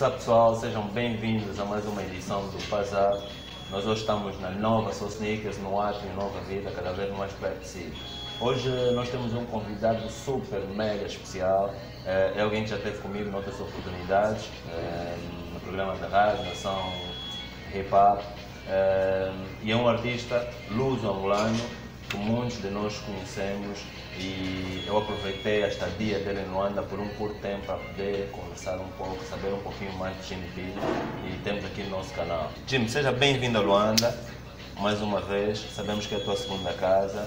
What's up, pessoal? Sejam bem-vindos a mais uma edição do Bazar. Nós hoje estamos na nova Soul Sneakers, no Átrio Nova Vida, cada vez mais perto de si. Hoje nós temos um convidado super, mega especial. É alguém que já esteve comigo em outras oportunidades, no programa da rádio, Nação Hip Hop. E é um artista luso-angolano que muitos de nós conhecemos, e eu aproveitei a estadia dele em Luanda por um curto tempo para poder conversar um pouco, saber um pouquinho mais de Jimmy P, e temos aqui no nosso canal. Jimmy, seja bem-vindo a Luanda, mais uma vez. Sabemos que é a tua segunda casa,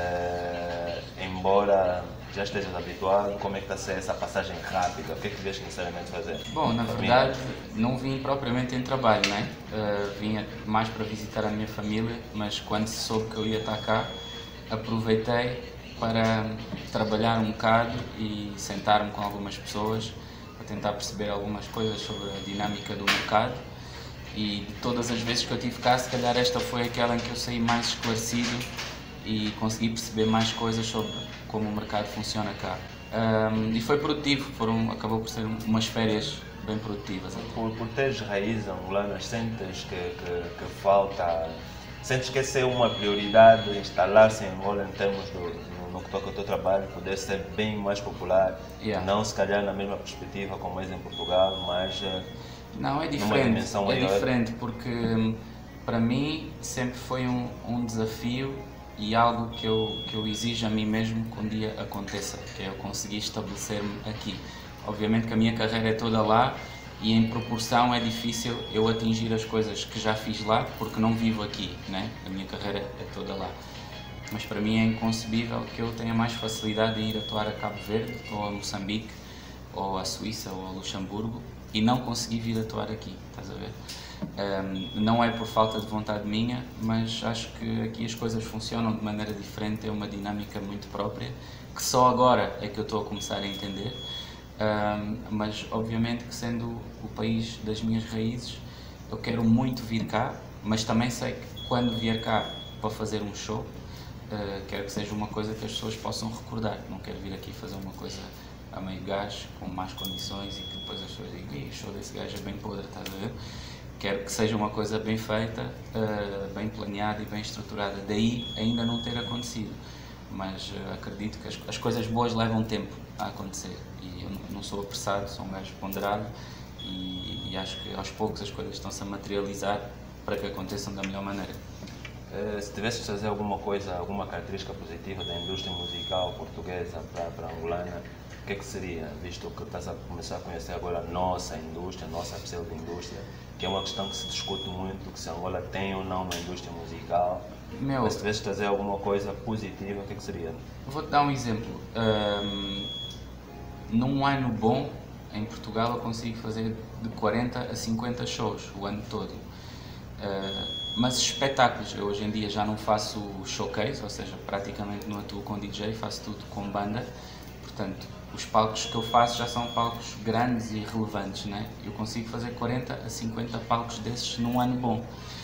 embora já estejas habituado. Como é que está a ser essa passagem rápida? O que é que vieste necessariamente fazer? Bom, na verdade, não vim propriamente em trabalho, né? Vim mais para visitar a minha família, mas quando se soube que eu ia estar cá, aproveitei para trabalhar um bocado e sentar-me com algumas pessoas para tentar perceber algumas coisas sobre a dinâmica do mercado. E de todas as vezes que eu tive cá, se calhar esta foi aquela em que eu saí mais esclarecido e consegui perceber mais coisas sobre como o mercado funciona cá. E foi produtivo, acabou por ser umas férias bem produtivas. Por teres raízes angolanas, sentes que falta, sentes que essa é uma prioridade, instalar-se em Angola em termos no que toca ao teu trabalho, poder ser bem mais popular, não se calhar na mesma perspectiva como é em Portugal, mas não, é numa dimensão maior. É diferente, porque para mim sempre foi um desafio e algo que eu exijo a mim mesmo que um dia aconteça, que é eu conseguir estabelecer-me aqui. Obviamente que a minha carreira é toda lá e em proporção é difícil eu atingir as coisas que já fiz lá, porque não vivo aqui, né? A minha carreira é toda lá. Mas para mim é inconcebível que eu tenha mais facilidade em ir atuar a Cabo Verde, ou a Moçambique, ou a Suíça, ou a Luxemburgo, e não conseguir vir atuar aqui, estás a ver? Não é por falta de vontade minha, mas acho que aqui as coisas funcionam de maneira diferente, é uma dinâmica muito própria, que só agora é que eu estou a começar a entender, mas obviamente que sendo o país das minhas raízes, eu quero muito vir cá, mas também sei que quando vier cá para fazer um show, quero que seja uma coisa que as pessoas possam recordar. Não quero vir aqui fazer uma coisa a meio gás, com más condições e que depois as pessoas digam: o show desse gajo é bem podre, estás a ver? Quero que seja uma coisa bem feita, bem planeada e bem estruturada. Daí ainda não ter acontecido, mas acredito que as coisas boas levam tempo a acontecer e eu não sou apressado, sou um gajo ponderado e acho que aos poucos as coisas estão-se a materializar para que aconteçam da melhor maneira. Se tivesse de fazer alguma coisa, alguma característica positiva da indústria musical portuguesa para a angolana, o que é que seria? Visto que estás a começar a conhecer agora a nossa indústria, a nossa pseudo-indústria, que é uma questão que se discute muito, que se Angola tem ou não uma indústria musical. Mas se tivesse de fazer alguma coisa positiva, o que é que seria? Vou-te dar um exemplo. Num ano bom, em Portugal, eu consigo fazer de 40 a 50 shows o ano todo. Mas espetáculos, eu hoje em dia já não faço showcase, ou seja, praticamente não atuo com DJ, faço tudo com banda, portanto, os palcos que eu faço já são palcos grandes e relevantes, né? Eu consigo fazer 40 a 50 palcos desses num ano bom.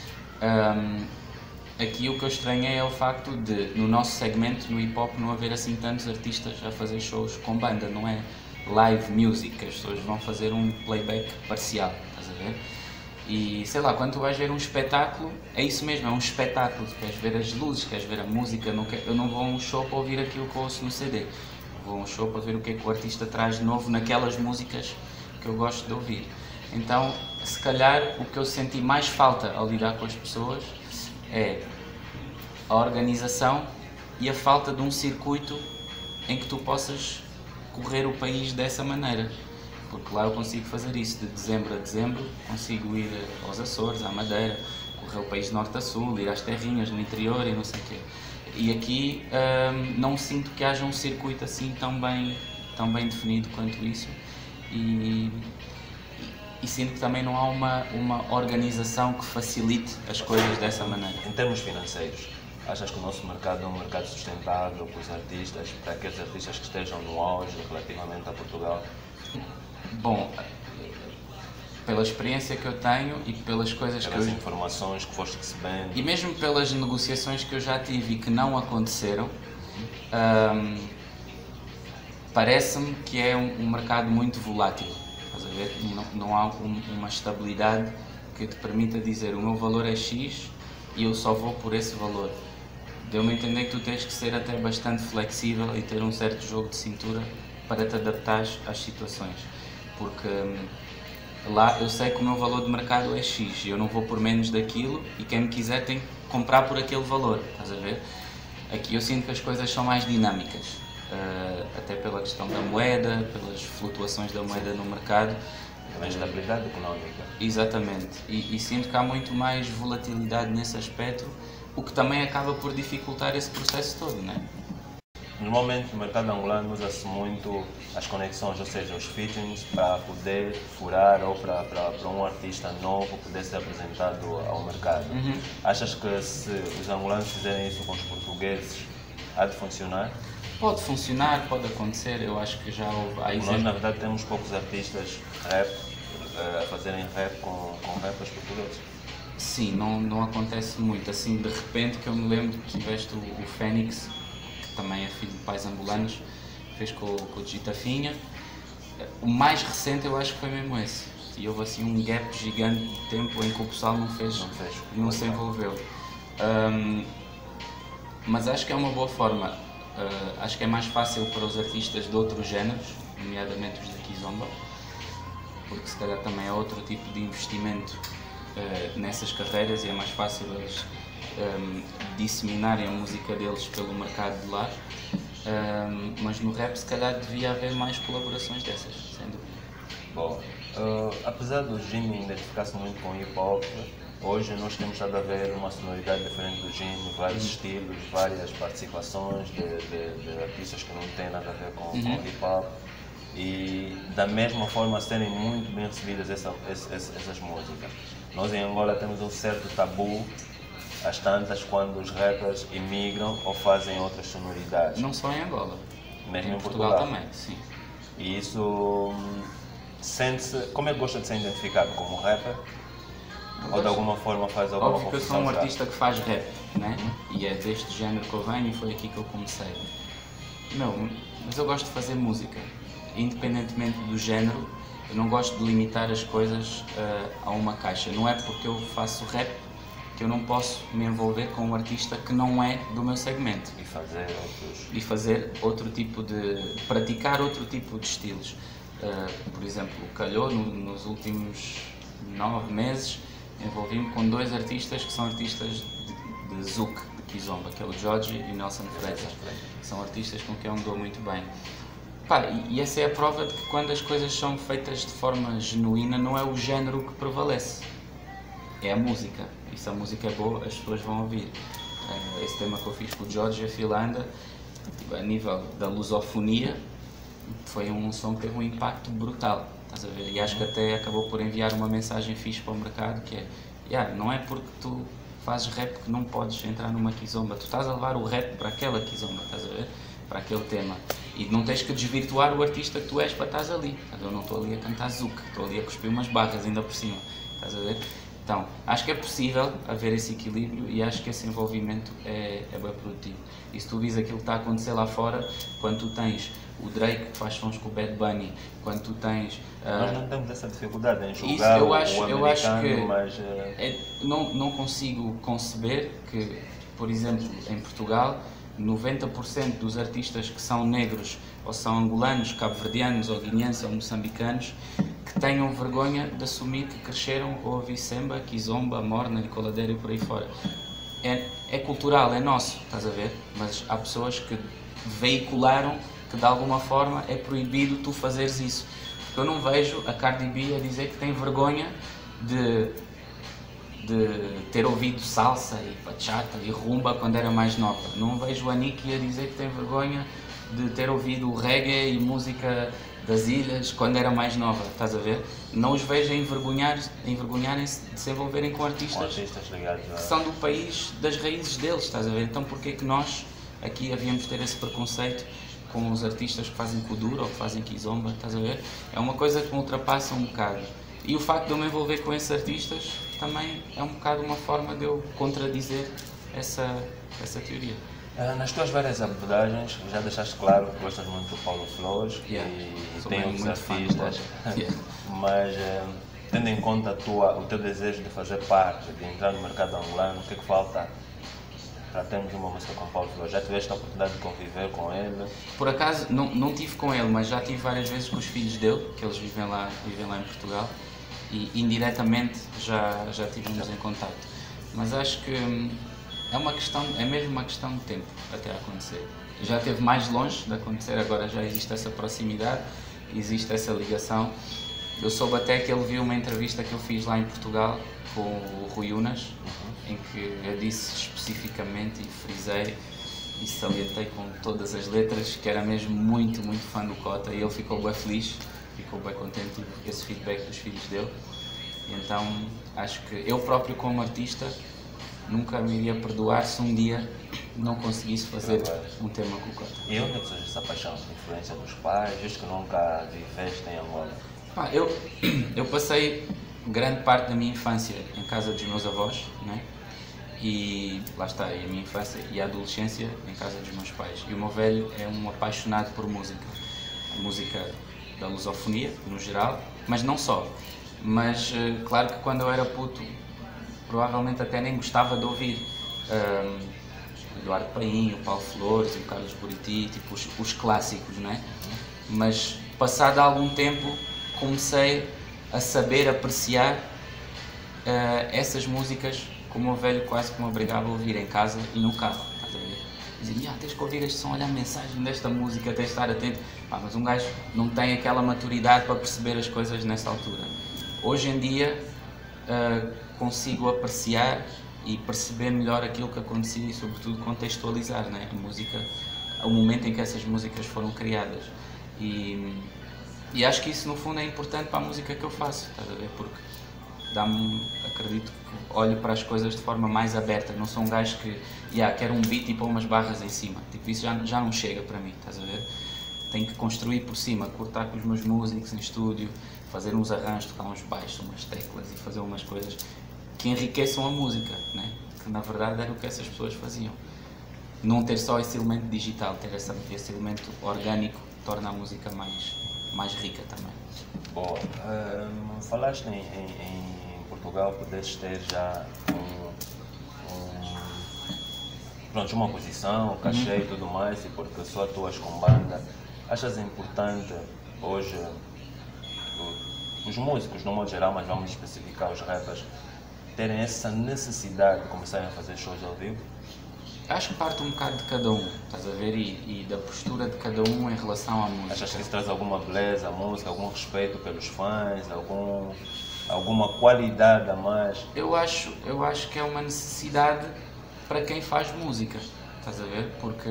Aqui o que eu estranhei é o facto de, no nosso segmento, no hip hop, não haver assim tantos artistas a fazer shows com banda, não é live music, as pessoas vão fazer um playback parcial, estás a ver? E sei lá, quando tu vais ver um espetáculo, é isso mesmo, é um espetáculo, tu queres ver as luzes, queres ver a música, eu não vou a um show para ouvir aquilo que eu ouço no CD, vou a um show para ver o que é que o artista traz de novo naquelas músicas que eu gosto de ouvir. Então, se calhar, o que eu senti mais falta ao lidar com as pessoas é a organização e a falta de um circuito em que tu possas correr o país dessa maneira. Porque lá eu consigo fazer isso, de dezembro a dezembro, consigo ir aos Açores, à Madeira, correr o país de norte a sul, ir às terrinhas no interior e não sei o quê. E aqui não sinto que haja um circuito assim tão bem definido quanto isso e sinto que também não há uma organização que facilite as coisas dessa maneira. Em termos financeiros, achas que o nosso mercado é um mercado sustentável para os artistas, para aqueles artistas que estejam no auge relativamente a Portugal? Bom, pela experiência que eu tenho e pelas coisas pelas informações que foste recebendo e mesmo pelas negociações que eu já tive e que não aconteceram, parece-me que é um mercado muito volátil. a ver? Não há uma estabilidade que te permita dizer o meu valor é X e eu só vou por esse valor. Deu-me a entender que tu tens que ser até bastante flexível e ter um certo jogo de cintura para te adaptares às situações, porque lá eu sei que o meu valor de mercado é X e eu não vou por menos daquilo e quem me quiser tem que comprar por aquele valor, estás a ver? Aqui eu sinto que as coisas são mais dinâmicas, até pela questão da moeda, pelas flutuações da moeda no mercado. A estabilidade económica. Exatamente, e sinto que há muito mais volatilidade nesse aspecto, o que também acaba por dificultar esse processo todo, não é? Normalmente no mercado angolano usa-se muito as conexões, ou seja, os featurings para poder furar ou para um artista novo poder ser apresentado ao mercado. Achas que se os angolanos fizerem isso com os portugueses, há de funcionar? Pode funcionar, pode acontecer, eu acho que já houve... Nós na verdade temos poucos artistas rap a fazerem rap com rappers portugueses. Sim, não acontece muito, assim de repente que eu me lembro que tiveste o Fênix, também é filho de pais angolanos, fez com o Gitafinha. O mais recente eu acho que foi mesmo esse. E houve assim um gap gigante de tempo em que o pessoal não se envolveu. Mas acho que é uma boa forma. Acho que é mais fácil para os artistas de outros géneros, nomeadamente os da Kizomba, porque se calhar também é outro tipo de investimento nessas carreiras e é mais fácil eles disseminarem a música deles pelo mercado de lá, mas no rap se calhar devia haver mais colaborações dessas, sem dúvida. Bom, apesar do Jimmy identificar-se muito com hip hop, hoje nós temos estado a ver uma sonoridade diferente do Jimmy, vários estilos, várias participações de artistas que não têm nada a ver com hip hop e da mesma forma serem muito bem recebidas essas músicas. Nós em Angola temos um certo tabu às tantas quando os rappers imigram ou fazem outras sonoridades. Não só em Angola, mesmo em Portugal também, sim. E isso sente-se... Como é que gosta de ser identificado? Como rapper? Ou de alguma forma faz alguma confusão? Óbvio que eu sou um artista que faz rap, né? E é deste género que eu venho e foi aqui que eu comecei. Não, mas eu gosto de fazer música. Independentemente do género, eu não gosto de limitar as coisas a uma caixa. Não é porque eu faço rap que eu não posso me envolver com um artista que não é do meu segmento. E fazer outro tipo de... praticar outro tipo de estilos. Por exemplo, calhou nos últimos 9 meses, envolvi-me com 2 artistas que são artistas de Zouk, de Kizomba, que é o George e o Nelson Freitas. São artistas com quem eu me dou muito bem. Pá, e essa é a prova de que quando as coisas são feitas de forma genuína, não é o género que prevalece, é a música. E se a música é boa, as pessoas vão ouvir. Esse tema que eu fiz com o George e a Filanda, a nível da lusofonia, foi um som que teve um impacto brutal, estás a ver? E acho que até acabou por enviar uma mensagem fixe para o mercado, que é, não é porque tu fazes rap que não podes entrar numa Kizomba, tu estás a levar o rap para aquela Kizomba, estás a ver? Para aquele tema. E não tens que desvirtuar o artista que tu és para estás ali. Eu não estou ali a cantar Zouk, estou ali a cuspir umas barras ainda por cima, estás a ver? Então, acho que é possível haver esse equilíbrio e acho que esse envolvimento é bem produtivo. E se tu vis aquilo que está a acontecer lá fora, quando tu tens o Drake que faz sons com o Bad Bunny, quando tu tens... Nós não temos essa dificuldade em julgar o americano, eu acho que mas... não consigo conceber que, por exemplo, em Portugal, 90% dos artistas que são negros, ou são angolanos, cabo-verdianos, ou guineenses, ou moçambicanos, que tenham vergonha de assumir que cresceram ou ouvir Semba, Kizomba, Morna, Nicoladeira e por aí fora. É cultural, é nosso, estás a ver? Mas há pessoas que veicularam que de alguma forma é proibido tu fazeres isso. Porque eu não vejo a Cardi B a dizer que tem vergonha de ter ouvido salsa e bachata e rumba quando era mais nova. Não vejo a Nicki a dizer que tem vergonha de ter ouvido reggae e música das ilhas quando era mais nova, estás a ver? Não os vejo envergonharem-se de se envolverem com artistas ligados que são do país, das raízes deles, estás a ver? Então porquê que nós aqui havíamos de ter esse preconceito com os artistas que fazem Kuduro ou que fazem Kizomba, estás a ver? É uma coisa que me ultrapassa um bocado. E o facto de eu me envolver com esses artistas também é um bocado uma forma de eu contradizer essa teoria. Nas tuas várias abordagens, já deixaste claro que gostas muito do Paulo Flores e tem outros artistas, mas tendo em conta o teu desejo de fazer parte, de entrar no mercado angolano, o que é que falta para termos uma música com o Paulo Flores? Já tiveste a oportunidade de conviver com ele? Por acaso, não tive com ele, mas já tive várias vezes com os filhos dele, que eles vivem lá em Portugal, e indiretamente já estivemos em contato. Mas acho que é mesmo uma questão de tempo até acontecer. Já esteve mais longe de acontecer, agora já existe essa proximidade, existe essa ligação. Eu soube até que ele viu uma entrevista que eu fiz lá em Portugal com o Rui Unas, em que eu disse especificamente e frisei e salientei com todas as letras que era mesmo muito fã do Cota, e ele ficou bem feliz, ficou bem contente com esse feedback dos filhos dele. Então acho que eu próprio como artista nunca me iria perdoar se um dia não conseguisse fazer um tema com o Cota. E onde é que surge essa paixão? Influência dos pais, visto que nunca viveste em Angola? Eu passei grande parte da minha infância em casa dos meus avós, né? E lá está, a minha infância e a adolescência em casa dos meus pais. E o meu velho é um apaixonado por música, a música da lusofonia, no geral, mas não só. Mas claro que quando eu era puto, provavelmente até nem gostava de ouvir o Eduardo Paim, o Paulo Flores, o Carlos Buriti, tipo os clássicos, né? Mas passado algum tempo comecei a saber apreciar essas músicas que o meu velho quase que me obrigava a ouvir em casa e no carro, estás a ver? Dizia, tens que ouvir este som, olha a mensagem desta música, tens de estar atento. Mas um gajo não tem aquela maturidade para perceber as coisas nessa altura. Hoje em dia consigo apreciar e perceber melhor aquilo que acontecia e sobretudo contextualizar, né? A música, o momento em que essas músicas foram criadas. E acho que isso no fundo é importante para a música que eu faço, estás a ver? Porque acredito que olho para as coisas de forma mais aberta, não sou um gajo que quero um beat e pôr umas barras em cima, tipo, isso já não chega para mim, estás a ver? Tenho que construir por cima, cortar com os meus músicos em estúdio, fazer uns arranjos, tocar uns baixos, umas teclas e fazer umas coisas que enriqueçam a música, né? Que na verdade era o que essas pessoas faziam. Não ter só esse elemento digital, ter esse elemento orgânico torna a música mais rica também. Boa. Falaste em Portugal, poderes ter já uma posição, cachê e tudo mais, e porque só atuas com banda. Achas importante hoje os músicos, no modo geral, mas vamos especificar os rappers, terem essa necessidade de começarem a fazer shows ao vivo? Acho que parte um bocado de cada um, estás a ver, e da postura de cada um em relação à música. Achas que isso traz alguma beleza à música, algum respeito pelos fãs, alguma qualidade a mais? Eu acho que é uma necessidade para quem faz música, estás a ver, porque,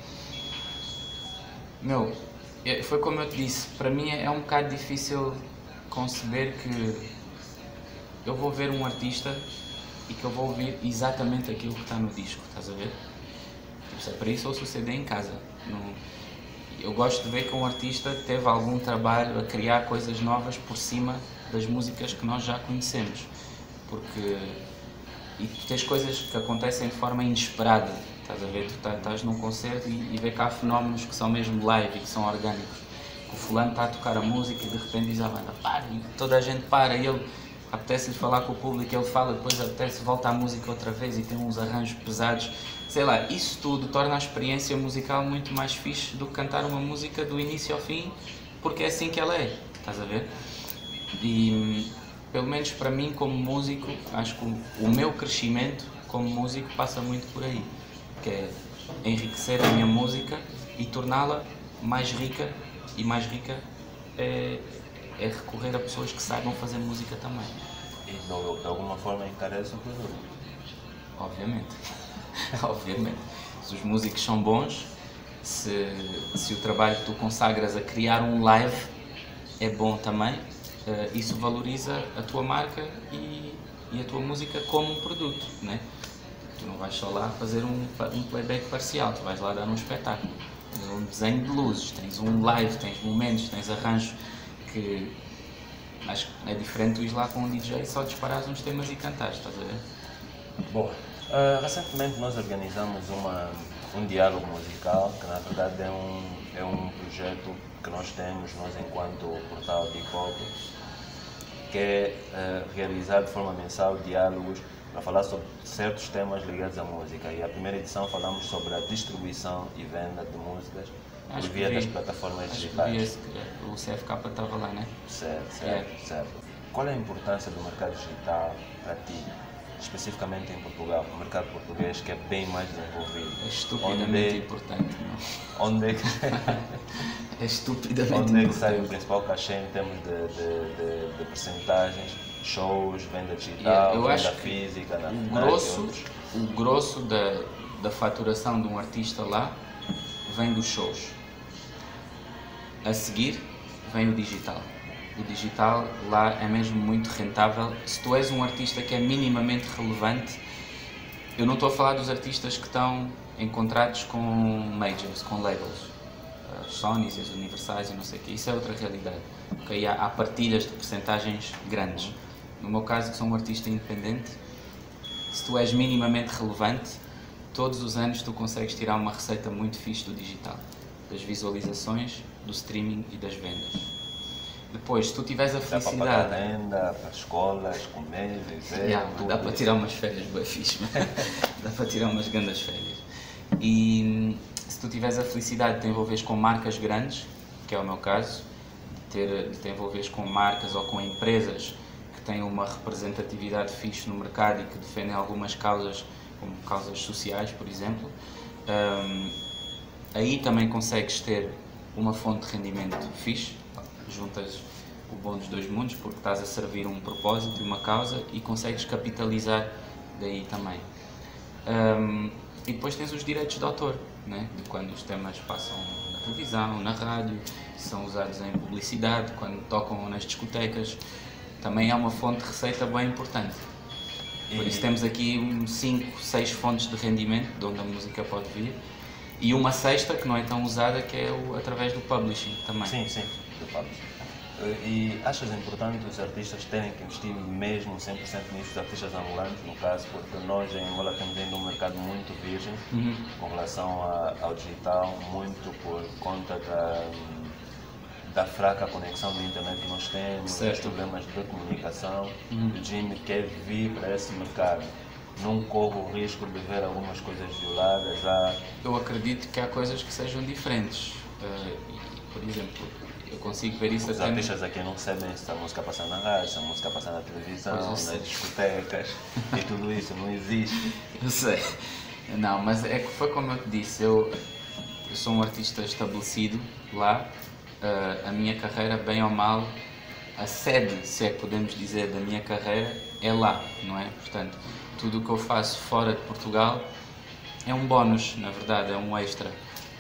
foi como eu te disse, para mim é um bocado difícil conceber que eu vou ver um artista e que eu vou ouvir exatamente aquilo que está no disco, estás a ver? Se é para isso, ouço o CD em casa. Eu gosto de ver que um artista teve algum trabalho a criar coisas novas por cima das músicas que nós já conhecemos. E tu tens coisas que acontecem de forma inesperada, estás a ver? Tu estás num concerto e vê que há fenómenos que são mesmo live e que são orgânicos. O fulano está a tocar a música e de repente diz à banda, para, e toda a gente para, e ele apetece-lhe falar com o público, ele fala, depois apetece, volta à música outra vez e tem uns arranjos pesados. Sei lá, isso tudo torna a experiência musical muito mais fixe do que cantar uma música do início ao fim, porque é assim que ela é, estás a ver? E, pelo menos para mim como músico, acho que o meu crescimento como músico passa muito por aí, que é enriquecer a minha música e torná-la mais rica, e mais rica é recorrer a pessoas que saibam fazer música também. E de alguma forma encarece o produto? Obviamente. Obviamente. Se os músicos são bons, se o trabalho que tu consagras a criar um live é bom também, isso valoriza a tua marca e a tua música como um produto, né? Tu não vais só lá fazer um playback parcial, tu vais lá dar um espetáculo. Tens um desenho de luzes, tens um live, tens momentos, tens arranjos que acho que é diferente tu ires lá com um DJ e só disparares uns temas e cantares, estás a ver? Boa. Recentemente nós organizamos um diálogo musical, que na verdade é um projeto que nós temos, nós enquanto portal de hip-hop, que é realizar de forma mensal diálogos para falar sobre certos temas ligados à música. E a primeira edição falamos sobre a distribuição e venda de músicas por via das plataformas digitais. O CFK estava lá, né? Certo. Qual é a importância do mercado digital para ti, especificamente em Portugal, o mercado português que é bem mais desenvolvido? É estupidamente importante, não? Onde é que, é estupidamente onde é que sai o importante. principal cachê em termos de percentagens, shows, venda digital, Eu venda acho que física, o grosso da faturação de um artista lá vem dos shows. A seguir vem o digital. O digital lá é mesmo muito rentável. Se tu és um artista que é minimamente relevante, eu não estou a falar dos artistas que estão em contratos com majors, com labels, as Sonys, as Universais e não sei o quê. Isso é outra realidade. Okay? Há partilhas de percentagens grandes. No meu caso, que sou um artista independente, se tu és minimamente relevante, todos os anos tu consegues tirar uma receita muito fixe do digital, das visualizações, do streaming e das vendas. Depois, se tu tiveres a felicidade... Dá para pagar renda, para escolas, comer, viver... Dá para tirar umas férias bem fixe, dá para tirar umas grandes férias. E se tu tiveres a felicidade de te envolveres com marcas grandes, que é o meu caso, de te envolveres com marcas ou com empresas que têm uma representatividade fixe no mercado e que defendem algumas causas, como causas sociais, por exemplo, aí também consegues ter uma fonte de rendimento fixe, juntas o bom dos dois mundos, porque estás a servir um propósito e uma causa e consegues capitalizar daí também. E depois tens os direitos de autor, né? De quando os temas passam na televisão, na rádio, são usados em publicidade, quando tocam nas discotecas, também é uma fonte de receita bem importante. Por isso temos aqui 5, 6 fontes de rendimento de onde a música pode vir e uma sexta que não é tão usada, que é através do publishing também. Sim, do publishing. E achas importante os artistas terem que investir mesmo 100% nisso, os artistas angolanos, no caso, porque nós em Angola temos ainda um mercado muito virgem com relação ao digital, muito por conta da fraca conexão de internet que nós temos, dos problemas de comunicação. O Jimmy quer vir para esse mercado, não corre o risco de ver algumas coisas violadas. Eu acredito que há coisas que sejam diferentes. Por exemplo, eu consigo ver isso os artistas aqui não recebem se a música passa na rádio, se a música passa na televisão, nas discotecas e tudo isso não existe. Eu sei. Não, mas é que foi como eu te disse, eu sou um artista estabelecido lá, a minha carreira, bem ou mal, a sede, se é que podemos dizer, da minha carreira é lá, não é? Portanto, tudo o que eu faço fora de Portugal é um bónus, na verdade, é um extra.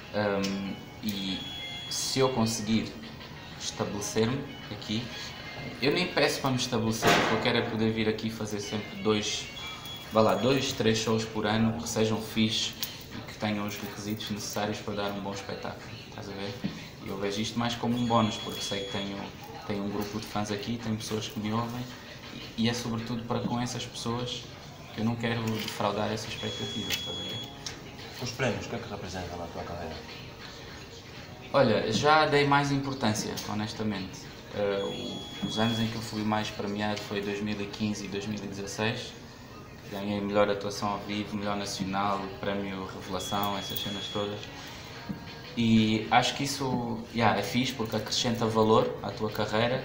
E se eu conseguir estabelecer-me aqui, eu nem peço para me estabelecer, o que eu quero é poder vir aqui fazer sempre 2, 3 shows por ano que sejam fixe e que tenham os requisitos necessários para dar um bom espetáculo, estás a ver? E eu vejo isto mais como um bónus, porque sei que tenho um grupo de fãs aqui, tenho pessoas que me ouvem e é sobretudo para com essas pessoas que eu não quero defraudar essa expectativa, estás a ver? Os prémios, o que é que representam na tua carreira? Olha, já dei mais importância, honestamente. Os anos em que eu fui mais premiado foi 2015 e 2016. Ganhei melhor atuação ao vivo, melhor nacional, prémio Revelação, essas cenas todas. E acho que isso é fixe porque acrescenta valor à tua carreira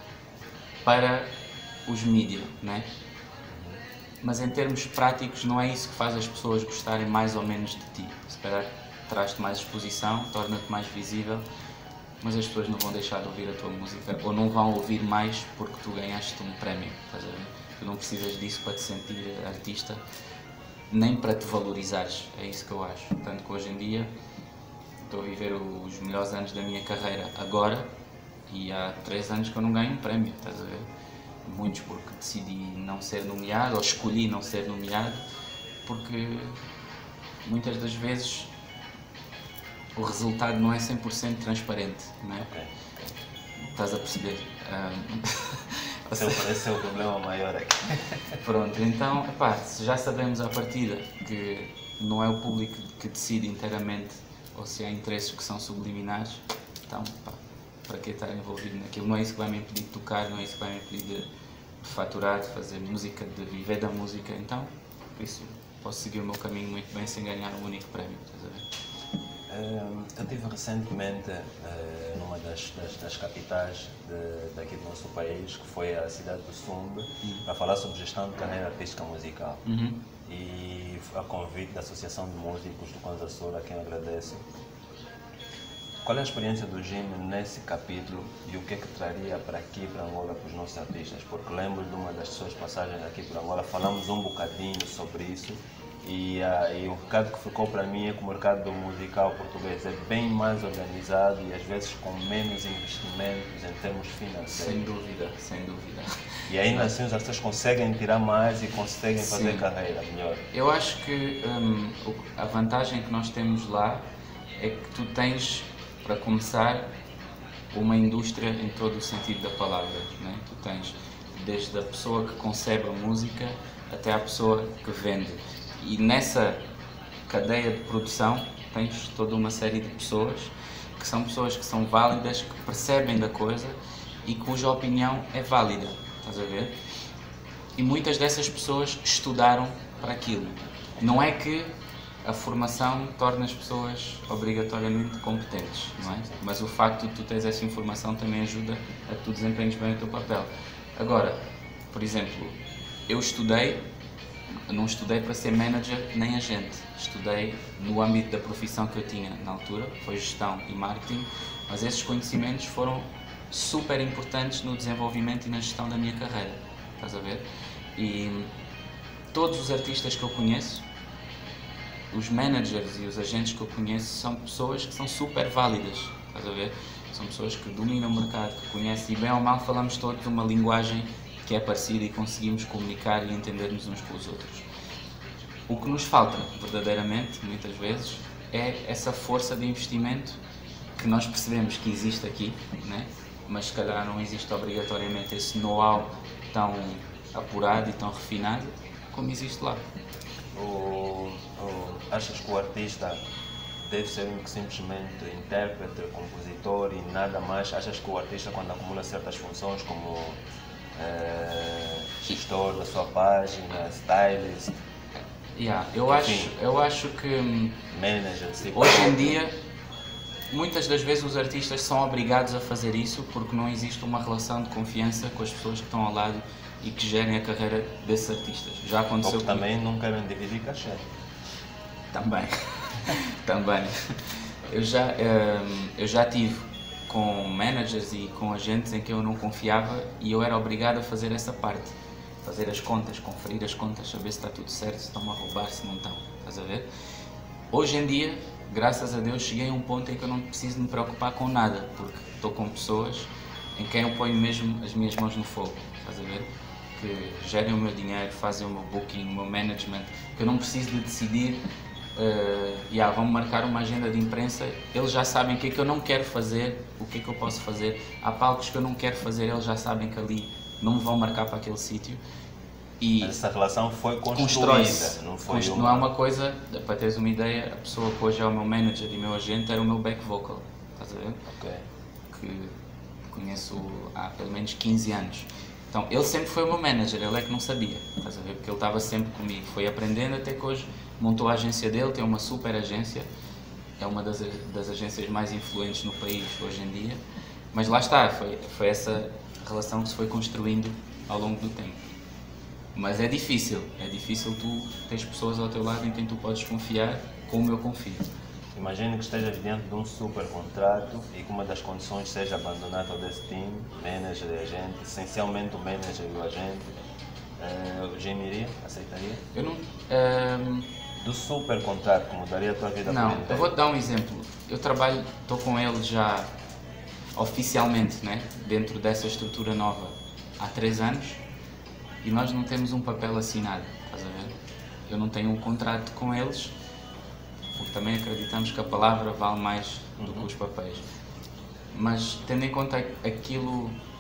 para os mídias, né? Mas em termos práticos não é isso que faz as pessoas gostarem mais ou menos de ti. Se calhar traz-te mais exposição, torna-te mais visível, mas as pessoas não vão deixar de ouvir a tua música ou não vão ouvir mais porque tu ganhaste um prémio, estás a ver? Tu não precisas disso para te sentir artista, nem para te valorizares, é isso que eu acho. Tanto que hoje em dia estou a viver os melhores anos da minha carreira agora e há 3 anos que eu não ganho um prémio, estás a ver? Muitos porque decidi não ser nomeado ou escolhi não ser nomeado porque muitas das vezes o resultado não é 100% transparente, não é? Estás a perceber? Esse é o problema maior aqui. Pronto, então, epá, se já sabemos à partida que não é o público que decide inteiramente ou se há interesses que são subliminares, então, pá, para que estar envolvido naquilo? Não é isso que vai me impedir de tocar, não é isso que vai me impedir de faturar, de fazer música, de viver da música, então, por isso, posso seguir o meu caminho muito bem sem ganhar um único prémio, estás a ver? Eu estive recentemente numa das capitais daqui do nosso país, que foi a cidade do Sumbe, para falar sobre gestão de carreira artística musical. E a convite da Associação de Músicos do Kwanza Sul, a quem agradeço. Qual é a experiência do Jimmy nesse capítulo e o que é que traria para aqui, para Angola, para os nossos artistas? Porque lembro de uma das suas passagens aqui para Angola, falamos um bocadinho sobre isso. E o recado que ficou para mim é que o mercado musical português é bem mais organizado e às vezes com menos investimentos em termos financeiros. Sem dúvida, sem dúvida. E ainda assim os artistas conseguem tirar mais e conseguem fazer carreira melhor. Eu acho que a vantagem que nós temos lá é que tu tens, para começar, uma indústria em todo o sentido da palavra, né? Tu tens desde a pessoa que concebe a música até a pessoa que vende. E nessa cadeia de produção tens toda uma série de pessoas que são válidas, que percebem da coisa e cuja opinião é válida, estás a ver? E muitas dessas pessoas estudaram para aquilo. Não é que a formação torna as pessoas obrigatoriamente competentes, não é? Mas o facto de tu teres essa informação também ajuda a que tu desempenhes bem o teu papel. Agora, por exemplo, eu não estudei para ser manager nem agente, estudei no âmbito da profissão que eu tinha na altura, foi gestão e marketing, mas esses conhecimentos foram super importantes no desenvolvimento e na gestão da minha carreira, estás a ver? E todos os artistas que eu conheço, os managers e os agentes que eu conheço são pessoas que são super válidas, estás a ver? São pessoas que dominam o mercado, que conhecem e bem ou mal falamos todos uma linguagem que é parecida e conseguimos comunicar e entender-nos uns com os outros. O que nos falta, verdadeiramente, muitas vezes, é essa força de investimento que nós percebemos que existe aqui, né? Mas se calhar não existe obrigatoriamente esse know-how tão apurado e tão refinado como existe lá. Achas que o artista deve ser simplesmente intérprete, compositor e nada mais? Achas que o artista, quando acumula certas funções como gestor da sua página, stylist, eu acho que manager, hoje em dia muitas das vezes os artistas são obrigados a fazer isso porque não existe uma relação de confiança com as pessoas que estão ao lado e que gerem a carreira desses artistas. Já aconteceu. Ou que também não querem dividir cachê. Também. Também. Eu já tive com managers e com agentes em que eu não confiava e eu era obrigado a fazer essa parte. Fazer as contas, conferir as contas, saber se está tudo certo, se estão a roubar, se não estão. Estás a ver? Hoje em dia, graças a Deus, cheguei a um ponto em que eu não preciso me preocupar com nada, porque estou com pessoas em quem eu ponho mesmo as minhas mãos no fogo. Estás a ver? Que gerem o meu dinheiro, fazem o meu booking, o meu management, que eu não preciso de decidir, vão marcar uma agenda de imprensa, eles já sabem o que é que eu não quero fazer, o que é que eu posso fazer. Há palcos que eu não quero fazer, eles já sabem que ali não me vão marcar para aquele sítio. E essa relação foi construída, não é uma coisa, para teres uma ideia, a pessoa que hoje é o meu manager e meu agente era o meu back vocal, estás a ver? Ok. Que conheço há pelo menos 15 anos. Então, ele sempre foi o meu manager, ele é que não sabia, estás a ver? Porque ele estava sempre comigo, foi aprendendo até que hoje montou a agência dele, tem uma super agência, é uma das agências mais influentes no país hoje em dia, mas lá está, foi essa relação que se foi construindo ao longo do tempo. Mas é difícil tu tens pessoas ao teu lado em quem tu podes confiar, como eu confio. Imagino que estejas diante de um super contrato e que uma das condições seja abandonar todo esse time, manager e agente, essencialmente o manager e o agente. O Jimmy iria? Aceitaria? Eu não... Do super contrato que mudaria a tua vida? Não, eu vou-te dar um exemplo. Eu estou com ele já oficialmente, né, dentro dessa estrutura nova há 3 anos e nós não temos um papel assinado, estás a ver? Eu não tenho um contrato com eles, porque também acreditamos que a palavra vale mais do que os papéis. Mas tendo em conta aquilo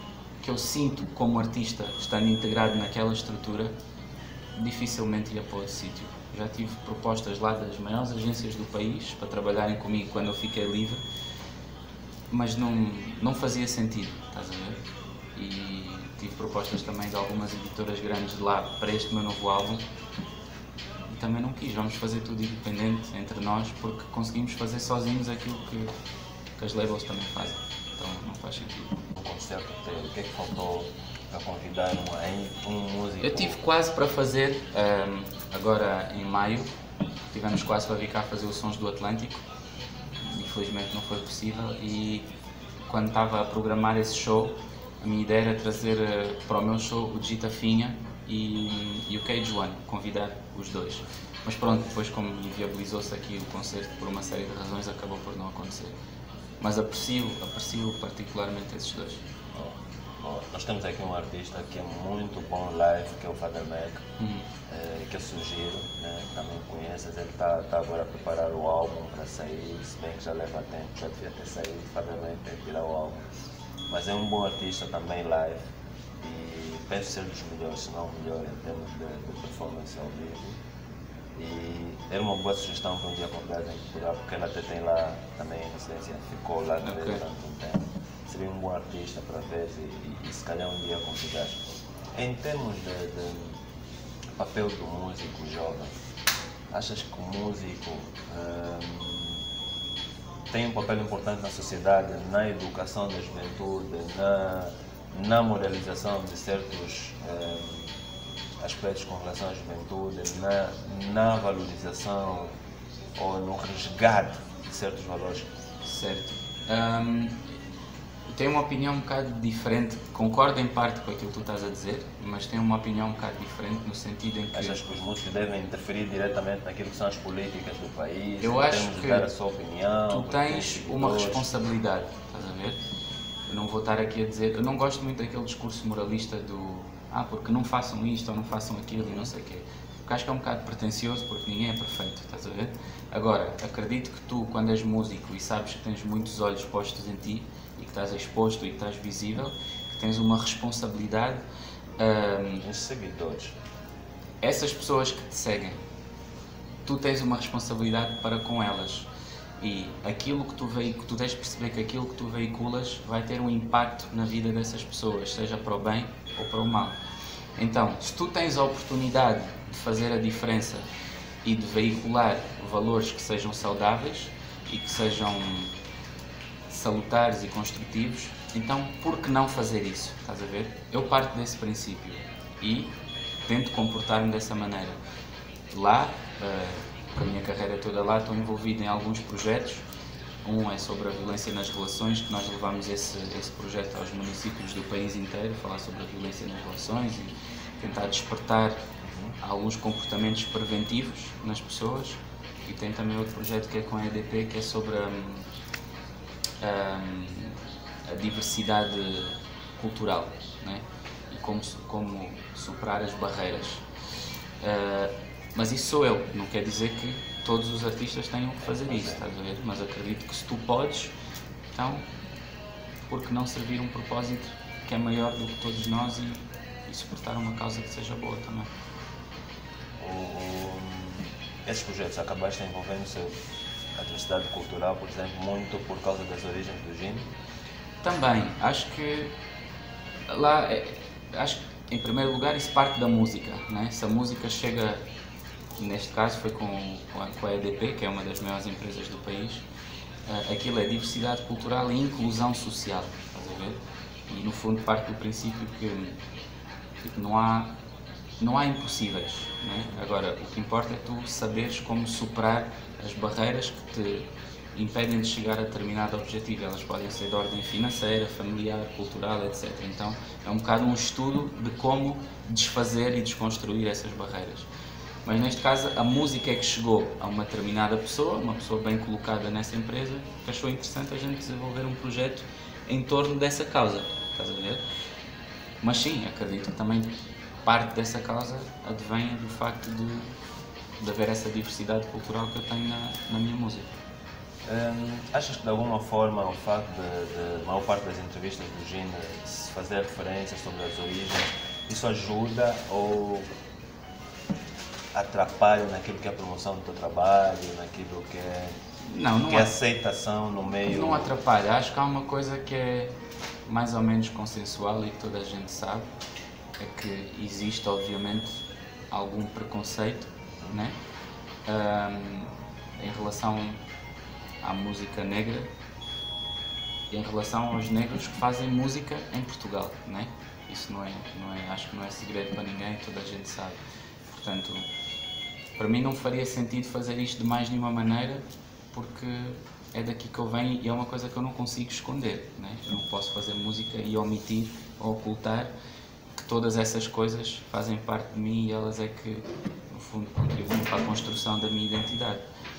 que eu sinto como artista, estando integrado naquela estrutura, dificilmente ia para outro sítio. Já tive propostas lá das maiores agências do país para trabalharem comigo quando eu fiquei livre, mas não fazia sentido, estás a ver? E tive propostas também de algumas editoras grandes de lá para este meu novo álbum e também não quis. Vamos fazer tudo independente entre nós porque conseguimos fazer sozinhos aquilo que as labels também fazem, então não faz sentido. No concerto teu, o que é que faltou para convidar um músico? Eu tive quase para fazer, agora em maio, tivemos quase para vir cá fazer os Sons do Atlântico, infelizmente não foi possível, e quando estava a programar esse show, a minha ideia era trazer para o meu show o Gita Finha e o Cage One, convidar os dois. Mas pronto, depois como inviabilizou-se aqui o concerto por uma série de razões, acabou por não acontecer. Mas aprecio particularmente esses dois. Nós temos aqui um artista que é muito bom live, que é o Father Mac, que eu sugiro, né? Também conheces, ele está agora a preparar o álbum para sair, se bem que já leva tempo, já devia ter saído, Father Mac tem que tirar o álbum. Mas é um bom artista também live e penso ser dos melhores, se não o melhor em termos de performance ao vivo. E era uma boa sugestão para um dia convidar em Portugal, porque ela até tem lá também em residência, ficou lá durante um tempo. Seria um bom artista para ver e se calhar um dia convidar. Em termos de papel do músico jovem, achas que o músico tem um papel importante na sociedade, na educação da juventude, na moralização de certos aspectos com relação à juventude, na valorização ou no resgate de certos valores? Certo. Tenho uma opinião um bocado diferente, concordo em parte com aquilo que tu estás a dizer, mas tenho uma opinião um bocado diferente no sentido em que... Achas que os músicos devem interferir diretamente naquilo que são as políticas do país? Eu acho que dar a sua opinião, tu tens uma responsabilidade, estás a ver? Eu não vou estar aqui a dizer... Eu não gosto muito daquele discurso moralista do... porque não façam isto ou não façam aquilo e não sei o quê. Porque acho que é um bocado pretencioso porque ninguém é perfeito, estás a ver? Agora, acredito que tu, quando és músico e sabes que tens muitos olhos postos em ti e que estás exposto e que estás visível, que tens uma responsabilidade... Os seguidores. Essas pessoas que te seguem, tu tens uma responsabilidade para com elas. E aquilo que tu tens de perceber que aquilo que tu veiculas vai ter um impacto na vida dessas pessoas, seja para o bem ou para o mal. Então, se tu tens a oportunidade de fazer a diferença e de veicular valores que sejam saudáveis e que sejam salutares e construtivos, então por que não fazer isso? Estás a ver? Eu parto desse princípio e tento comportar-me dessa maneira. Lá, com a minha carreira toda lá, estou envolvido em alguns projetos. Um é sobre a violência nas relações, que nós levamos esse projeto aos municípios do país inteiro, falar sobre a violência nas relações e tentar despertar alguns comportamentos preventivos nas pessoas. E tem também outro projeto que é com a EDP, que é sobre a diversidade cultural, né? E como superar as barreiras. Mas isso sou eu, não quer dizer que todos os artistas tenham que fazer isso, estás a ver? Mas acredito que se tu podes, então, por que não servir um propósito que é maior do que todos nós e suportar uma causa que seja boa também? Esses projetos acabaste envolvendo-se a diversidade cultural, por exemplo, muito por causa das origens do Gino? Também, acho que lá, acho que em primeiro lugar isso parte da música, né? Se a música chega, neste caso foi com a EDP, que é uma das maiores empresas do país, aquilo é diversidade cultural e inclusão social, estás a ver? E no fundo parte do princípio que não há impossíveis, né? Agora, o que importa é tu saberes como superar as barreiras que te impedem de chegar a determinado objetivo. Elas podem ser de ordem financeira, familiar, cultural, etc. Então, é um bocado um estudo de como desfazer e desconstruir essas barreiras. Mas neste caso, a música é que chegou a uma determinada pessoa, uma pessoa bem colocada nessa empresa, que achou interessante a gente desenvolver um projeto em torno dessa causa, estás a ver? Mas sim, acredito que também parte dessa causa advém do facto de haver essa diversidade cultural que eu tenho na minha música. Achas que de alguma forma o facto de maior parte das entrevistas do Gene se fazer referência sobre as origens, isso ajuda ou atrapalha naquilo que é a promoção do teu trabalho, naquilo que é, que é a aceitação no meio? Não atrapalha, acho que há uma coisa que é mais ou menos consensual e que toda a gente sabe, é que existe obviamente algum preconceito, né? Em relação à música negra e em relação aos negros que fazem música em Portugal, né? Isso acho que não é segredo para ninguém, toda a gente sabe. Portanto, para mim não faria sentido fazer isto de mais nenhuma maneira, porque é daqui que eu venho e é uma coisa que eu não consigo esconder, né? Eu não posso fazer música e omitir ou ocultar que todas essas coisas fazem parte de mim e elas é que, no fundo, contribuem para a construção da minha identidade.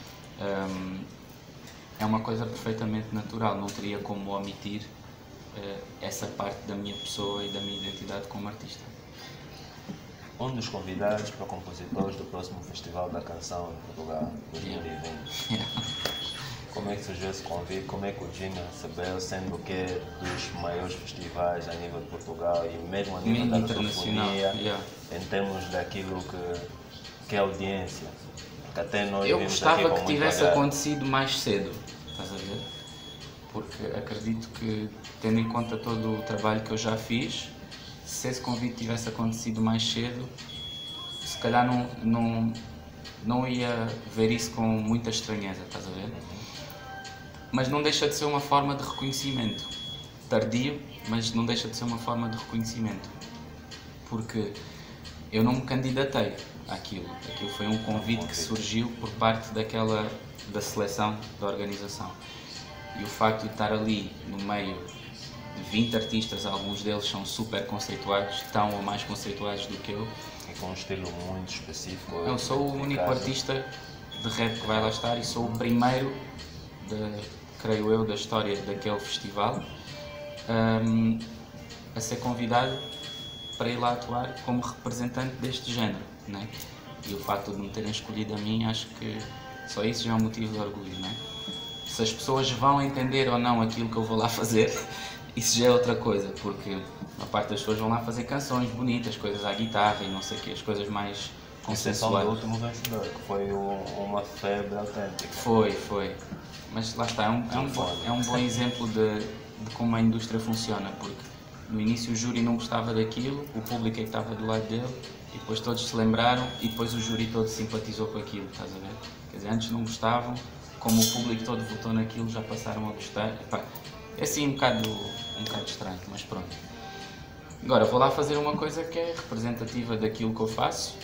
É uma coisa perfeitamente natural, não teria como omitir essa parte da minha pessoa e da minha identidade como artista. Um dos convidados para compositores do próximo Festival da Canção em Portugal, 2020. Como é que surgiu esse convite? Como é que o Gene recebeu, sendo que é dos maiores festivais a nível de Portugal e mesmo a nível da internacional, em termos daquilo que é audiência? Que até nós eu gostava que tivesse acontecido mais cedo, estás a ver? Porque acredito que, tendo em conta todo o trabalho que eu já fiz, se esse convite tivesse acontecido mais cedo, se calhar não ia ver isso com muita estranheza, estás a ver? Mas não deixa de ser uma forma de reconhecimento. Tardio, mas não deixa de ser uma forma de reconhecimento. Porque eu não me candidatei àquilo. Aquilo foi um convite que surgiu por parte da seleção da organização. E o facto de estar ali no meio de 20 artistas, alguns deles são super conceituados, tão ou mais conceituados do que eu. E com um estilo muito específico. Eu sou o único artista de rap que vai lá estar e sou o primeiro, creio eu, da história daquele festival a ser convidado para ir lá atuar como representante deste género, né? E o facto de me terem escolhido a mim, acho que só isso já é um motivo de orgulho, né? Se as pessoas vão entender ou não aquilo que eu vou lá fazer, isso já é outra coisa, porque a parte das pessoas vão lá fazer canções bonitas, coisas à guitarra e não sei o quê, as coisas mais consensuais. Do último vencedor, que foi uma febre autêntica. Foi. Mas lá está, é um bom exemplo de como a indústria funciona, porque no início o júri não gostava daquilo, o público é que estava do lado dele, e depois todos se lembraram e depois o júri todo simpatizou com aquilo, estás a ver? Quer dizer, antes não gostavam, como o público todo votou naquilo, já passaram a gostar. Epá, é assim um bocado estranho, mas pronto. Agora vou lá fazer uma coisa que é representativa daquilo que eu faço.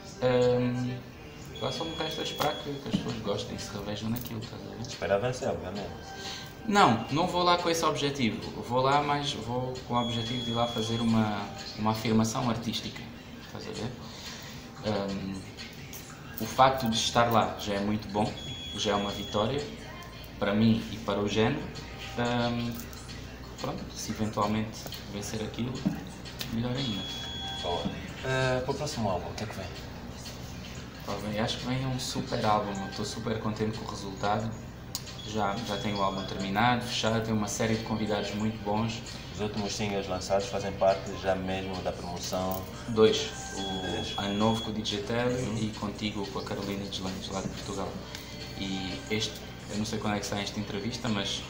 Agora só me resta esperar que as pessoas gostem e se revejam naquilo, estás a ver? Espera vencer, obviamente. Não vou lá com esse objetivo. Vou lá, mas vou com o objetivo de ir lá fazer uma afirmação artística, estás a ver? O facto de estar lá já é muito bom, já é uma vitória para mim e para o género. Pronto, se eventualmente vencer aquilo, melhor ainda. Para o próximo álbum, o que é que vem? Bem, acho que vem um super álbum, estou super contente com o resultado. Já tenho o álbum terminado, fechado, tenho uma série de convidados muito bons. Os últimos singles lançados fazem parte já mesmo da promoção? 2, o Ano Novo com o DJ Telly e Contigo com a Carolina Deslandes, lá de Portugal. E eu não sei quando é que sai esta entrevista, mas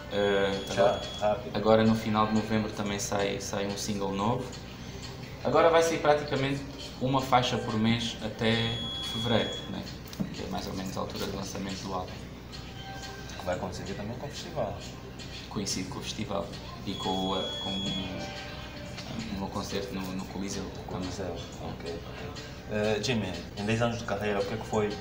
agora no final de novembro também sai um single novo. Agora vai sair praticamente uma faixa por mês até fevereiro, né? Que é mais ou menos a altura de lançamento do álbum. Que vai coincidir também com o festival. Coincide com o festival e com o meu concerto no Coliseu. Coliseu, ok. Jimmy, em 10 anos de carreira, o que é que foi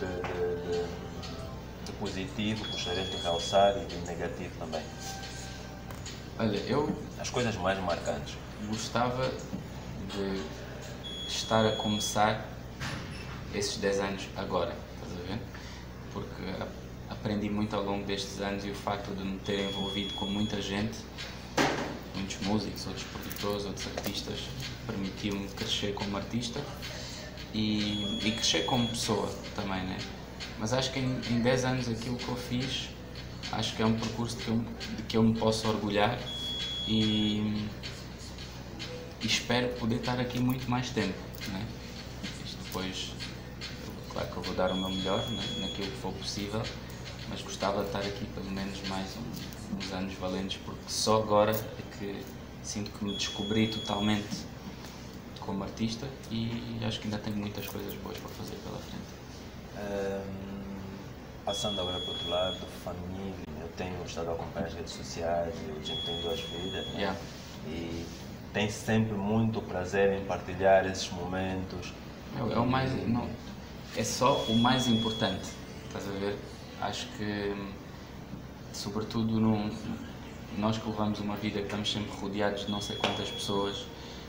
de positivo, gostarias de realçar e de negativo também? Olha, as coisas mais marcantes. Gostava de estar a começar esses 10 anos agora, estás a ver? Porque aprendi muito ao longo destes anos e o facto de me ter envolvido com muita gente, muitos músicos, outros produtores, outros artistas, permitiu-me crescer como artista e crescer como pessoa também, né? Mas acho que em 10 anos aquilo que eu fiz acho que é um percurso de que eu me posso orgulhar e espero poder estar aqui muito mais tempo, né? Isto depois, claro que eu vou dar o meu melhor, né, naquilo que for possível, mas gostava de estar aqui pelo menos mais uns anos valentes, porque só agora é que sinto que me descobri totalmente como artista e acho que ainda tenho muitas coisas boas para fazer pela frente. Passando agora para o outro lado, família, eu tenho estado a acompanhar as redes sociais, a gente tem 2 filhas, né? Yeah. E tem sempre muito prazer em partilhar esses momentos. É o mais, não, é só o mais importante, estás a ver? Acho que, sobretudo nós que levamos uma vida que estamos sempre rodeados de não sei quantas pessoas,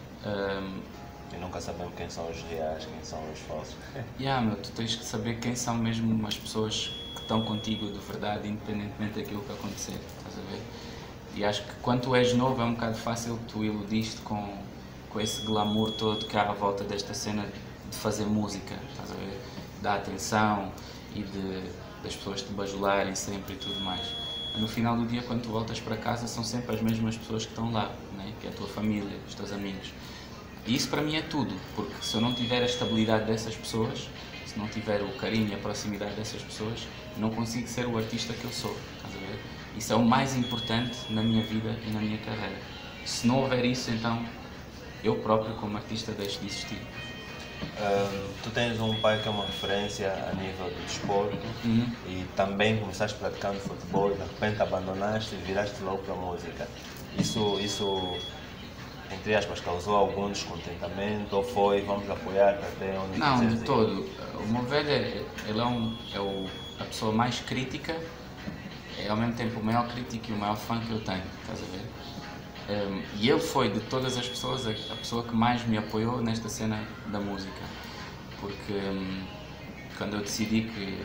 E nunca sabemos quem são os reais, quem são os falsos. tu tens que saber quem são mesmo as pessoas que estão contigo de verdade, independentemente daquilo que acontecer, estás a ver? E acho que quando tu és novo é um bocado fácil que tu iludiste com esse glamour todo que há à volta desta cena de fazer música, estás a ver? Da atenção e das pessoas te bajularem sempre e tudo mais. No final do dia, quando tu voltas para casa, são sempre as mesmas pessoas que estão lá, né? Que é a tua família, os teus amigos. E isso para mim é tudo, porque se eu não tiver a estabilidade dessas pessoas, se não tiver o carinho e a proximidade dessas pessoas, não consigo ser o artista que eu sou, estás a ver? Isso é o mais importante na minha vida e na minha carreira. Se não houver isso, então eu próprio como artista deixo de existir. Tu tens um pai que é uma referência a nível de desporto e também começaste praticando futebol, de repente abandonaste e viraste logo para a música. Isso, entre aspas, causou algum descontentamento ou foi, vamos apoiar até onde Não, quiseres de ir? todo. O meu velho, ele a pessoa mais crítica, é ao mesmo tempo o maior crítico e o maior fã que eu tenho, estás a ver? E ele foi, de todas as pessoas, a pessoa que mais me apoiou nesta cena da música. Porque quando eu decidi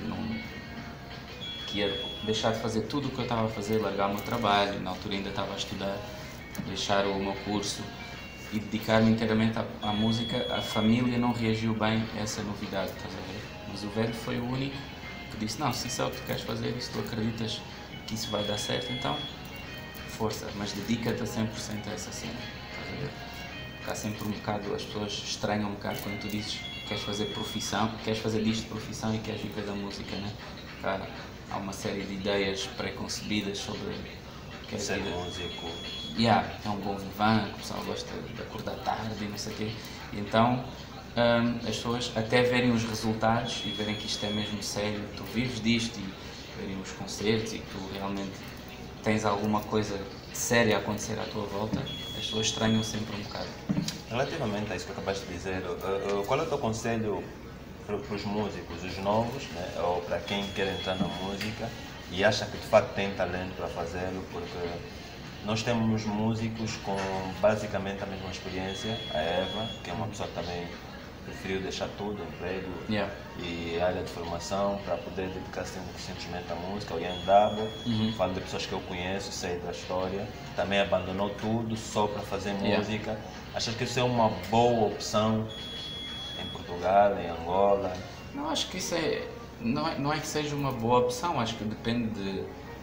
que ia deixar de fazer tudo o que eu estava a fazer, largar o meu trabalho, na altura ainda estava a estudar, deixar o meu curso e dedicar-me inteiramente à música, a família não reagiu bem a essa novidade, estás a ver? Mas o velho foi o único que disse, não, se isso é o que tu queres fazer e se tu acreditas que isso vai dar certo, então força, mas dedica-te a 100% a essa cena, estás a ver? Porque há sempre um bocado, as pessoas estranham um bocado quando tu dizes que queres fazer profissão, queres fazer disto de profissão e queres viver da música, né? Há uma série de ideias pré-concebidas sobre Ser músico. é um bom vivan, que o pessoal gosta de acordar tarde e não sei o quê. E então as pessoas até verem os resultados e verem que isto é mesmo sério, tu vives disto e verem os concertos e que tu realmente tens alguma coisa séria a acontecer à tua volta, as pessoas estranham sempre um bocado. Relativamente a isso que acabaste de dizer, qual é o teu conselho para os músicos, os novos, né? Ou para quem quer entrar na música e acha que de facto tem talento para fazê-lo, porque nós temos músicos com basicamente a mesma experiência, a Eva, que é uma pessoa que também preferiu deixar tudo, emprego e área de formação para poder dedicar-se simplesmente à música. O Ian Dabo, falo de pessoas que eu conheço, sei da história, que também abandonou tudo só para fazer música. Achas que isso é uma boa opção em Portugal, em Angola? Não, acho que isso não é que seja uma boa opção, acho que depende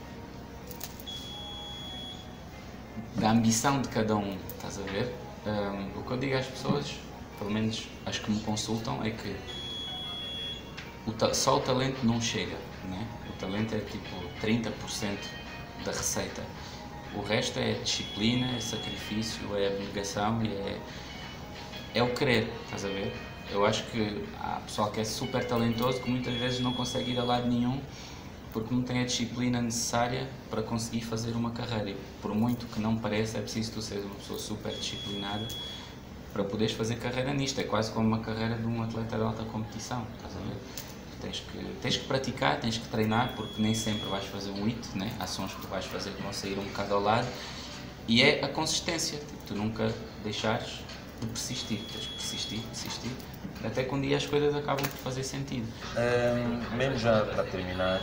da ambição de cada um, estás a ver? O que eu digo às pessoas, pelo menos as que me consultam, é que só o talento não chega, né? O talento é tipo 30% da receita. O resto é disciplina, é sacrifício, é abnegação e é o querer, estás a ver? Eu acho que há pessoal que é super talentoso que muitas vezes não consegue ir a lado nenhum porque não tem a disciplina necessária para conseguir fazer uma carreira. E por muito que não pareça, é preciso tu seres uma pessoa super disciplinada para poderes fazer carreira nisto. É quase como uma carreira de um atleta de alta competição, estás a ver? Tens que praticar, tens que treinar, porque nem sempre vais fazer um hit, né? Há sons que tu vais fazer que vão sair um bocado ao lado, e é a consistência, tipo, tu nunca deixares de persistir, tens que persistir, até que um dia as coisas acabam por fazer sentido. Mesmo já para terminar,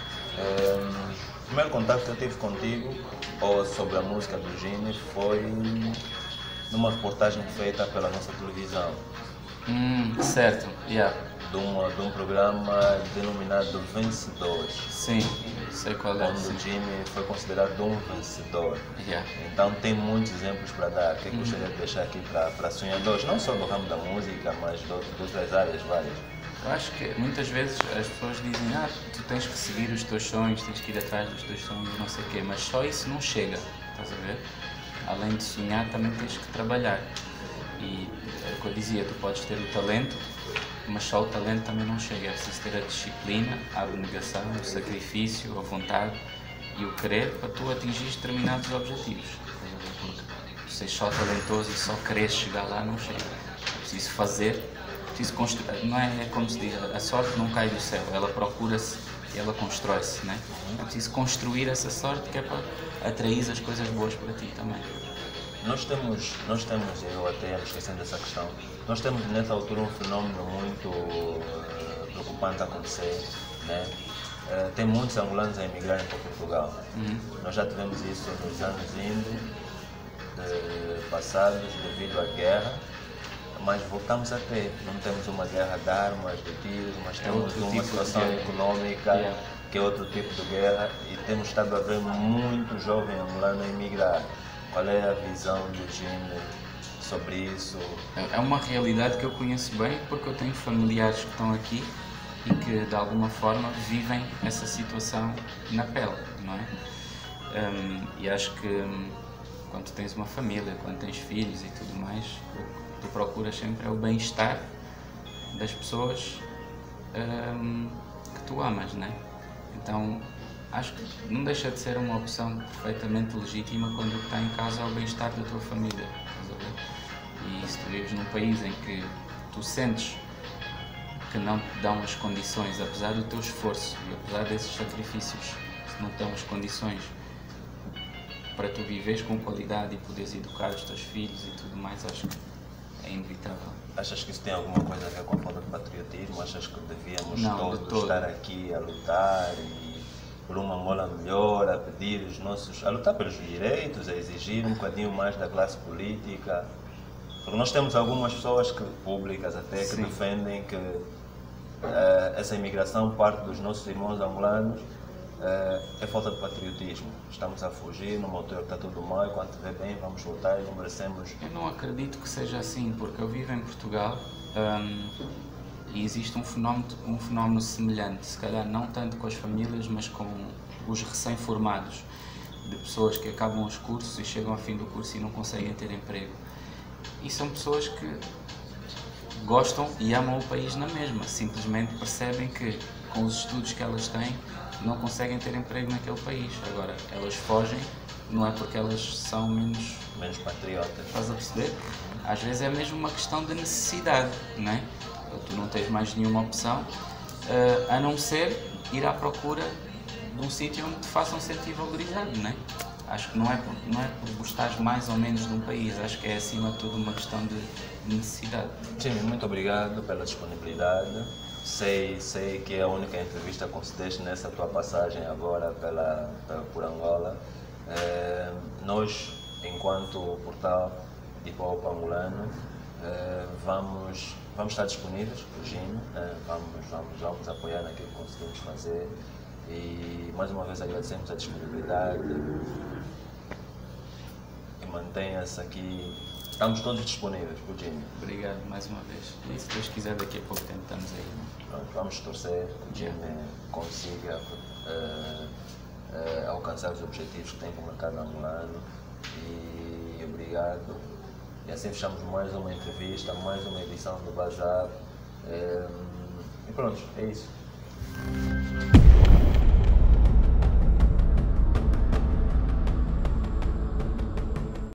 o primeiro contato que eu tive contigo ou sobre a música do Gini foi numa reportagem feita pela nossa televisão. Certo, de um programa denominado Vencedores. Sim, sei qual é. Onde o Jimmy foi considerado um vencedor. Yeah. Então tem muitos exemplos para dar, que gostaria de deixar aqui para sonhadores, não só do ramo da música, mas de outras áreas várias. Eu acho que muitas vezes as pessoas dizem, tu tens que seguir os teus sonhos, tens que ir atrás dos teus sonhos e não sei o quê, mas só isso não chega, estás a ver? Além de sonhar, também tens que trabalhar. E é o que eu dizia, tu podes ter o talento, mas só o talento também não chega, é preciso ter a disciplina, a abnegação, o sacrifício, a vontade e o querer para tu atingir determinados objetivos. Porque tu seres só talentoso e só querer chegar lá não chega. É preciso fazer, é preciso construir. Não é como se diz, a sorte não cai do céu, ela procura-se e ela constrói-se, né? É preciso construir essa sorte que é para atrair as coisas boas para ti também. Nós temos, eu até me esquecendo dessa questão, nós temos nessa altura um fenómeno muito preocupante a acontecer, né? Tem muitos angolanos a emigrarem para Portugal. Nós já tivemos isso nos anos passados devido à guerra, mas voltamos a ter. Não temos uma guerra de armas, de tiros, mas temos uma situação econômica que é outro tipo de guerra e temos estado a ver muito jovem angolano a emigrar. Qual é a visão do Jimmy sobre isso? É uma realidade que eu conheço bem porque eu tenho familiares que estão aqui e que de alguma forma vivem essa situação na pele, não é? E acho que quando tens uma família, quando tens filhos e tudo mais, o que tu procuras sempre é o bem-estar das pessoas que tu amas, não é? Então acho que não deixa de ser uma opção perfeitamente legítima quando o que está em causa é o bem-estar da tua família. E se tu vives num país em que tu sentes que não te dão as condições, apesar do teu esforço e apesar desses sacrifícios, se não te dão as condições para tu viveres com qualidade e poderes educar os teus filhos e tudo mais, acho que é inevitável. Achas que isso tem alguma coisa a ver com a falta de patriotismo? Achas que devíamos todos estar aqui a lutar por uma Angola melhor, a pedir a lutar pelos direitos, a exigir um bocadinho mais da classe política? Porque nós temos algumas pessoas públicas até que defendem que essa imigração parte dos nossos irmãos angolanos é falta de patriotismo. Estamos a fugir numa altura que está tudo mal, quando estiver bem vamos voltar e não merecemos. Eu não acredito que seja assim, porque eu vivo em Portugal e existe um fenómeno semelhante, se calhar não tanto com as famílias, mas com os recém-formados, de pessoas que acabam os cursos e chegam ao fim do curso e não conseguem ter emprego. E são pessoas que gostam e amam o país na mesma, simplesmente percebem que com os estudos que elas têm não conseguem ter emprego naquele país. Agora, elas fogem, não é porque elas são menos patriotas. Estás a perceber? Às vezes é mesmo uma questão de necessidade, não é? Tu não tens mais nenhuma opção a não ser ir à procura de um sítio onde te façam sentir valorizado, não é? Acho que não é por gostares mais ou menos de um país, acho que é acima de tudo uma questão de necessidade. Sim, muito obrigado pela disponibilidade. Sei que é a única entrevista que concedeste nessa tua passagem agora por Angola. Nós, enquanto portal de hip-hop angolano, vamos estar disponíveis para o Jimmy, vamos apoiar naquilo que conseguimos fazer e mais uma vez agradecemos a disponibilidade e mantenha-se aqui, estamos todos disponíveis para o Jimmy. Obrigado mais uma vez e se Deus quiser daqui a pouco tempo estamos aí. Vamos torcer que o Jimmy consiga alcançar os objetivos que tem com o mercado angolano e obrigado. E assim fechamos mais uma entrevista, mais uma edição do Bazar. E pronto, é isso.